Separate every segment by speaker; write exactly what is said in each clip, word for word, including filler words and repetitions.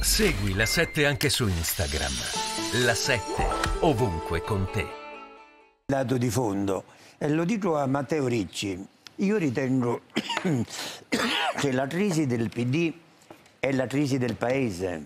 Speaker 1: Segui La sette anche su Instagram. La sette, ovunque con te.
Speaker 2: Dato di fondo, e lo dico a Matteo Ricci, io ritengo che la crisi del P D è la crisi del Paese,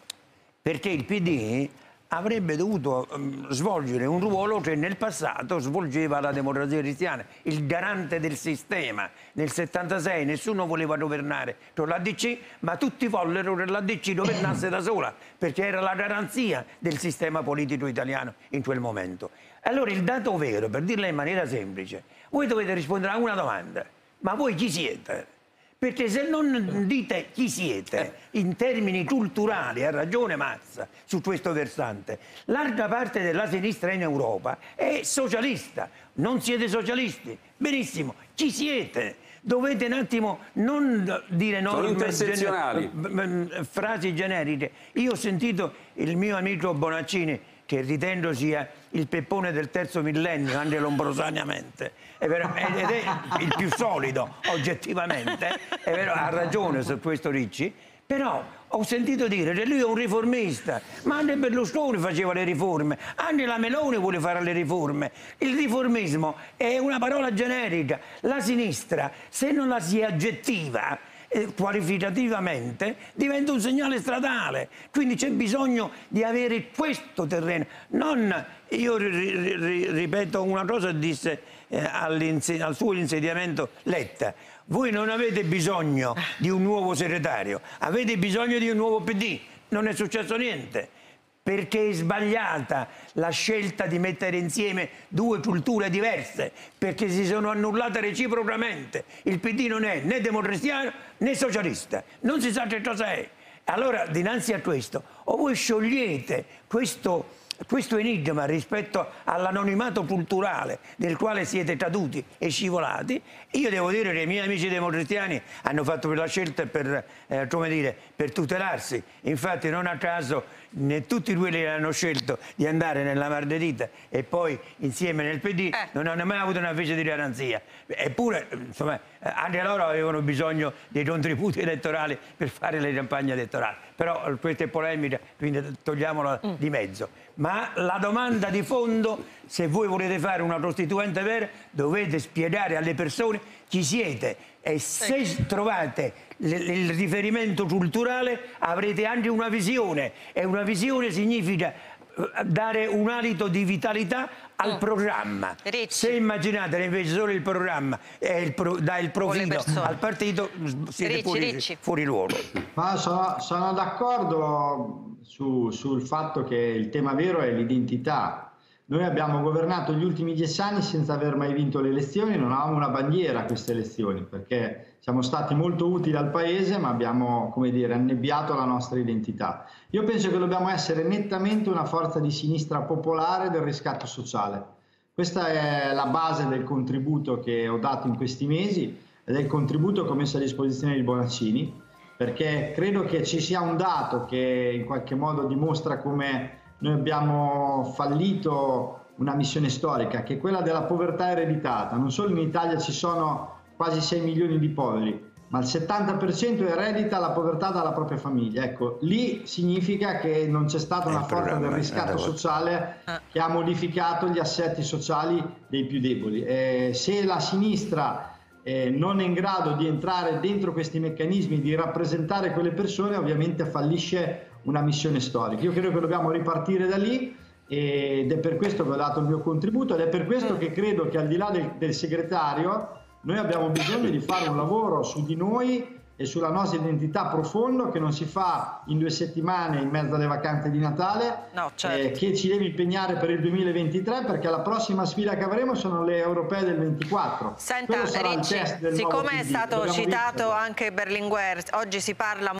Speaker 2: perché il P D avrebbe dovuto um, svolgere un ruolo che nel passato svolgeva la Democrazia Cristiana, il garante del sistema. Nel settantasei nessuno voleva governare con l'A D C, ma tutti vollero che l'A D C governasse da sola, perché era la garanzia del sistema politico italiano in quel momento. Allora il dato vero, per dirla in maniera semplice, voi dovete rispondere a una domanda: ma voi chi siete? Perché se non dite chi siete in termini culturali, ha ragione Mazza su questo versante, larga parte della sinistra in Europa è socialista. Non siete socialisti? Benissimo, chi siete? Dovete un attimo non dire no,
Speaker 3: sono intersezionali.
Speaker 2: Gener frasi generiche. Io ho sentito il mio amico Bonaccini, che ritengo sia il Peppone del terzo millennio, anche lombrosaniamente, è vero, ed è il più solido oggettivamente, è vero, ha ragione su questo Ricci, però ho sentito dire che lui è un riformista, ma anche Berlusconi faceva le riforme, anche la Meloni vuole fare le riforme. Il riformismo è una parola generica, la sinistra, se non la si aggettiva Eh, qualificativamente, diventa un segnale stradale, quindi c'è bisogno di avere questo terreno. Non, io ri, ri, ripeto una cosa, disse eh, al suo insediamento Letta: voi non avete bisogno di un nuovo segretario, avete bisogno di un nuovo P D. Non è successo niente, perché è sbagliata la scelta di mettere insieme due culture diverse, perché si sono annullate reciprocamente. Il P D non è né democristiano né socialista, non si sa che cosa è. Allora, dinanzi a questo, o voi sciogliete questo, questo enigma rispetto all'anonimato culturale del quale siete caduti e scivolati. Io devo dire che i miei amici democristiani hanno fatto quella scelta per, eh, come dire, per tutelarsi. Infatti non a caso né tutti quelli che hanno scelto di andare nella Margherita e poi insieme nel P D eh. non hanno mai avuto una fece di garanzia. Eppure, insomma, anche loro avevano bisogno dei contributi elettorali per fare le campagne elettorali. Però questa è polemica, quindi togliamola mm. di mezzo. Ma la domanda di fondo, se voi volete fare una costituente vera, dovete spiegare alle persone chi siete, e se trovate il riferimento culturale avrete anche una visione, e una visione significa dare un alito di vitalità al mm. programma. Ricci. Se immaginate invece solo il programma e il pro, dà il profilo al partito, siete Ricci, fuori, Ricci. fuori luogo.
Speaker 4: Ma sono, sono d'accordo su, sul fatto che il tema vero è l'identità. Noi abbiamo governato gli ultimi dieci anni senza aver mai vinto le elezioni, non avevamo una bandiera a queste elezioni, perché siamo stati molto utili al Paese, ma abbiamo, come dire, annebbiato la nostra identità. Io penso che dobbiamo essere nettamente una forza di sinistra popolare del riscatto sociale. Questa è la base del contributo che ho dato in questi mesi ed è il contributo che ho messo a disposizione di Bonaccini, perché credo che ci sia un dato che in qualche modo dimostra come noi abbiamo fallito una missione storica, che è quella della povertà ereditata. Non solo in Italia ci sono quasi sei milioni di poveri, ma il settanta per cento eredita la povertà dalla propria famiglia. Ecco, lì significa che non c'è stata una forza del riscatto sociale che ha modificato gli assetti sociali dei più deboli. Eh, se la sinistra eh, non è in grado di entrare dentro questi meccanismi, di rappresentare quelle persone, ovviamente fallisce una missione storica. Io credo che dobbiamo ripartire da lì, ed è per questo che ho dato il mio contributo, ed è per questo che credo che al di là del, del segretario noi abbiamo bisogno di fare un lavoro su di noi e sulla nostra identità profondo, che non si fa in due settimane in mezzo alle vacanze di Natale, no, certo. eh, che ci deve impegnare per il duemilaventitré, perché la prossima sfida che avremo sono le europee del ventiquattro.
Speaker 5: Senta Ricci, siccome è stato citato anche Berlinguer, oggi si parla